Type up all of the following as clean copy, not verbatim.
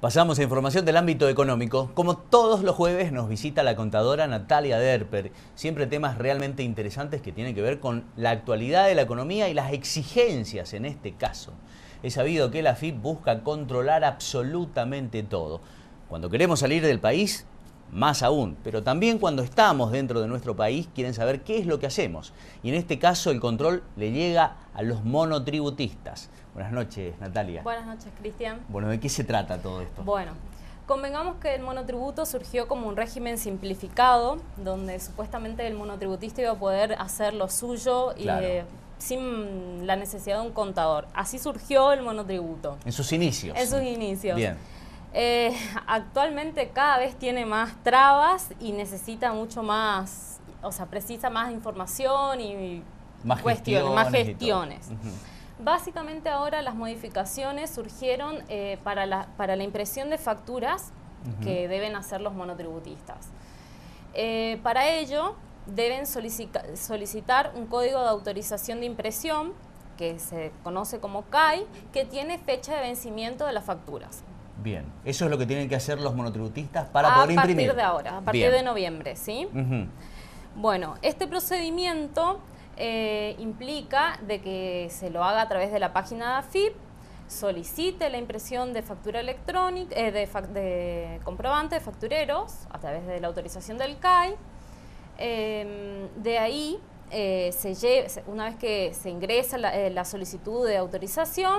Pasamos a información del ámbito económico. Como todos los jueves nos visita la contadora Natalia Derper. Siempre temas realmente interesantes que tienen que ver con la actualidad de la economía y las exigencias en este caso. Es sabido que la AFIP busca controlar absolutamente todo. Cuando queremos salir del país, más aún, pero también cuando estamos dentro de nuestro país quieren saber qué es lo que hacemos. Y en este caso el control le llega a los monotributistas. Buenas noches, Natalia. Buenas noches, Cristian. Bueno, ¿de qué se trata todo esto? Bueno, convengamos que el monotributo surgió como un régimen simplificado, donde supuestamente el monotributista iba a poder hacer lo suyo Claro. sin la necesidad de un contador. Así surgió el monotributo. En sus inicios. En sus inicios. Bien. Actualmente cada vez tiene más trabas y necesita mucho más, o sea, precisa más información y Más cuestiones, más gestiones. gestiones. Básicamente ahora las modificaciones surgieron para la impresión de facturas que deben hacer los monotributistas. Para ello deben solicitar un código de autorización de impresión, que se conoce como CAI, que tiene fecha de vencimiento de las facturas. Bien, eso es lo que tienen que hacer los monotributistas para poder imprimir. A partir de ahora, a partir de noviembre, ¿sí? Bueno, este procedimiento implica de que se lo haga a través de la página de AFIP, solicite la impresión de factura electrónica, de comprobante de factureros a través de la autorización del CAI. De ahí, una vez que se ingresa la solicitud de autorización,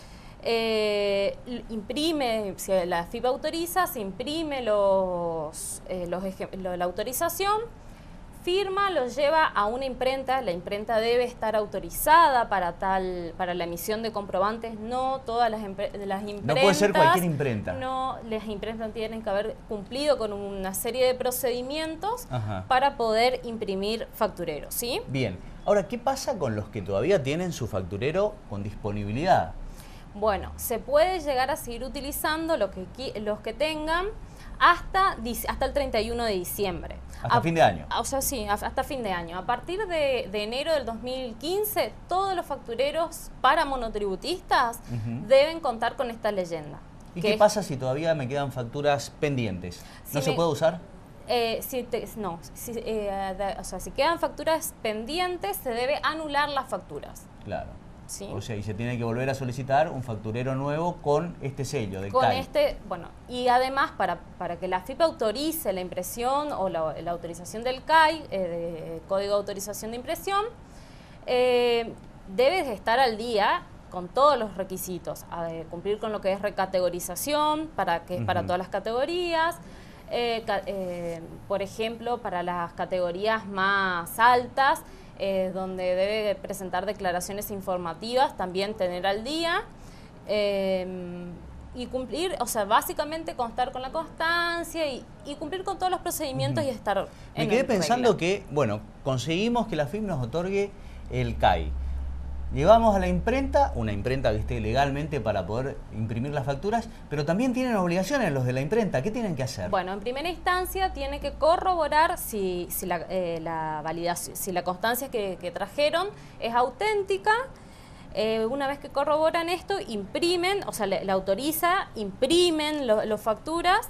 imprime, si la AFIP autoriza, se imprime la autorización, firma, lo lleva a una imprenta. La imprenta debe estar autorizada para la emisión de comprobantes. No todas las imprentas. No puede ser cualquier imprenta. No, las imprentas tienen que haber cumplido con una serie de procedimientos para poder imprimir factureros, ¿sí? Bien. Ahora, ¿qué pasa con los que todavía tienen su facturero con disponibilidad? Bueno, se puede llegar a seguir utilizando los que tengan hasta el 31 de diciembre. ¿Hasta fin de año? O sea, sí, hasta fin de año. A partir de enero del 2015, todos los factureros para monotributistas deben contar con esta leyenda. ¿Y qué pasa si todavía me quedan facturas pendientes? ¿No se puede usar? Si quedan facturas pendientes, se debe anular las facturas. Claro. ¿Sí? O sea, y se tiene que volver a solicitar un facturero nuevo con este sello del CAI. Bueno, y además para que la AFIP autorice la impresión o la autorización del CAI, de Código de Autorización de Impresión, debes estar al día con todos los requisitos, cumplir con lo que es recategorización, que es para todas las categorías. Por ejemplo, para las categorías más altas, donde debe presentar declaraciones informativas, también tener al día y cumplir, o sea, básicamente constar con la constancia y cumplir con todos los procedimientos y estar Me quedé pensando que, bueno, conseguimos que la AFIP nos otorgue el CAI. Llevamos a la imprenta, una imprenta que esté legalmente para poder imprimir las facturas, pero también tienen obligaciones los de la imprenta. ¿Qué tienen que hacer? Bueno, en primera instancia tiene que corroborar si la validación, si la constancia que trajeron es auténtica. Una vez que corroboran esto, imprimen, o sea, la autoriza, imprimen las facturas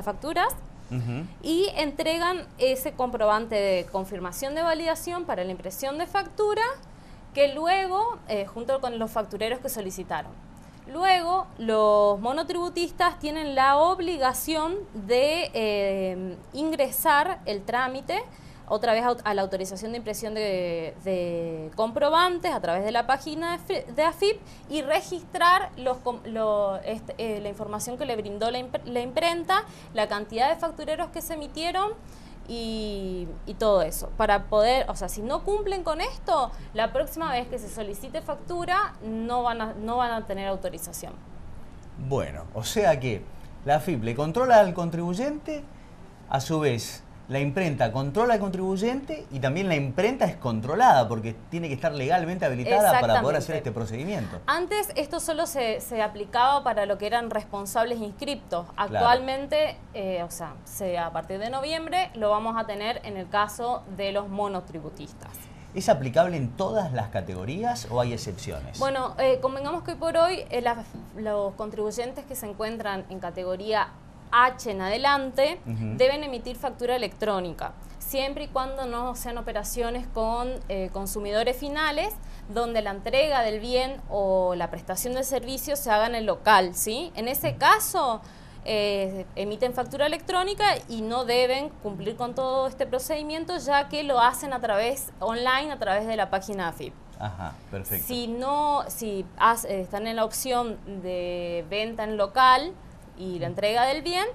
y entregan ese comprobante de confirmación de validación para la impresión de factura, que luego, junto con los factureros que solicitaron. Luego, los monotributistas tienen la obligación de ingresar el trámite otra vez a la autorización de impresión de comprobantes a través de la página de AFIP y registrar la información que le brindó la imprenta, la cantidad de factureros que se emitieron y todo eso, para poder, o sea, si no cumplen con esto, la próxima vez que se solicite factura no van a tener autorización. Bueno, o sea que la AFIP le controla al contribuyente, a su vez la imprenta controla al contribuyente y también la imprenta es controlada porque tiene que estar legalmente habilitada para poder hacer este procedimiento. Antes esto solo se aplicaba para lo que eran responsables inscriptos. Actualmente, o sea, a partir de noviembre lo vamos a tener en el caso de los monotributistas. ¿Es aplicable en todas las categorías o hay excepciones? Bueno, convengamos que hoy por hoy los contribuyentes que se encuentran en categoría H en adelante deben emitir factura electrónica, siempre y cuando no sean operaciones con consumidores finales, donde la entrega del bien o la prestación del servicio se haga en el local, ¿sí? En ese caso, emiten factura electrónica y no deben cumplir con todo este procedimiento, ya que lo hacen online a través de la página AFIP. Ajá, perfecto. Si están en la opción de venta en local y la entrega del bien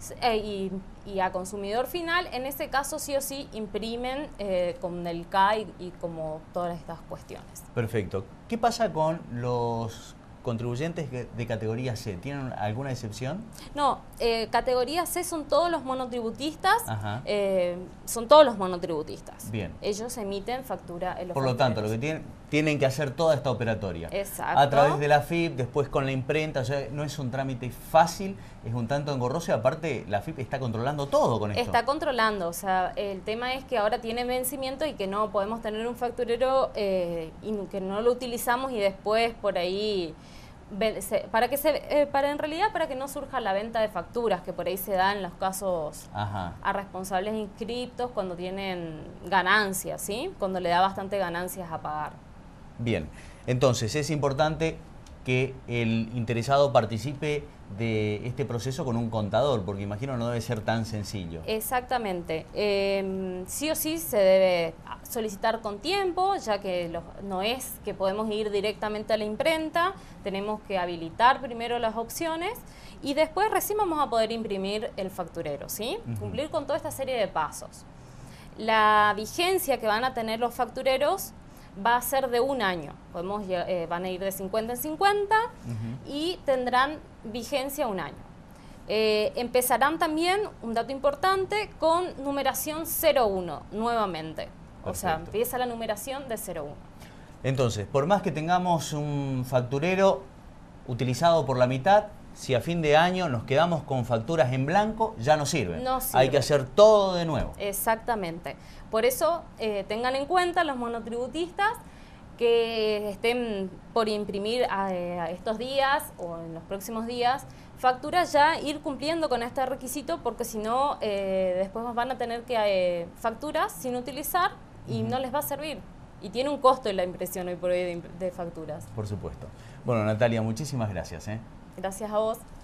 y a consumidor final, en ese caso sí o sí imprimen con el CAI y como todas estas cuestiones. Perfecto. ¿Qué pasa con los contribuyentes de categoría C? ¿Tienen alguna excepción? No, categoría C son todos los monotributistas, son todos los monotributistas. Bien. Ellos emiten factura. Por lo tanto, lo que tienen que hacer toda esta operatoria. Exacto. A través de la AFIP, después con la imprenta, o sea, no es un trámite fácil, es un tanto engorroso y aparte la AFIP está controlando todo con esto. Está controlando, o sea, el tema es que ahora tiene vencimiento y que no podemos tener un facturero y que no lo utilizamos y después por ahí... para que no surja la venta de facturas, que por ahí se da en los casos a responsables inscriptos cuando tienen ganancias, ¿sí? Cuando le da bastante ganancias a pagar. Bien, entonces es importante que el interesado participe de este proceso con un contador, porque imagino no debe ser tan sencillo. Exactamente. Sí o sí se debe solicitar con tiempo, ya que no es que podemos ir directamente a la imprenta, tenemos que habilitar primero las opciones y después recién vamos a poder imprimir el facturero, ¿sí? Cumplir con toda esta serie de pasos. La vigencia que van a tener los factureros va a ser de un año. Van a ir de 50 en 50 y tendrán vigencia un año. Empezarán también, un dato importante, con numeración 01 nuevamente. Perfecto. O sea, empieza la numeración de 01. Entonces, por más que tengamos un facturero utilizado por la mitad, si a fin de año nos quedamos con facturas en blanco, ya no sirven. No sirve. Hay que hacer todo de nuevo. Exactamente. Por eso, tengan en cuenta los monotributistas que estén por imprimir estos días o en los próximos días facturas, ya ir cumpliendo con este requisito, porque si no, después van a tener que facturas sin utilizar y no les va a servir. Y tiene un costo en la impresión hoy por hoy de facturas. Por supuesto. Bueno, Natalia, muchísimas gracias. Gracias a vos.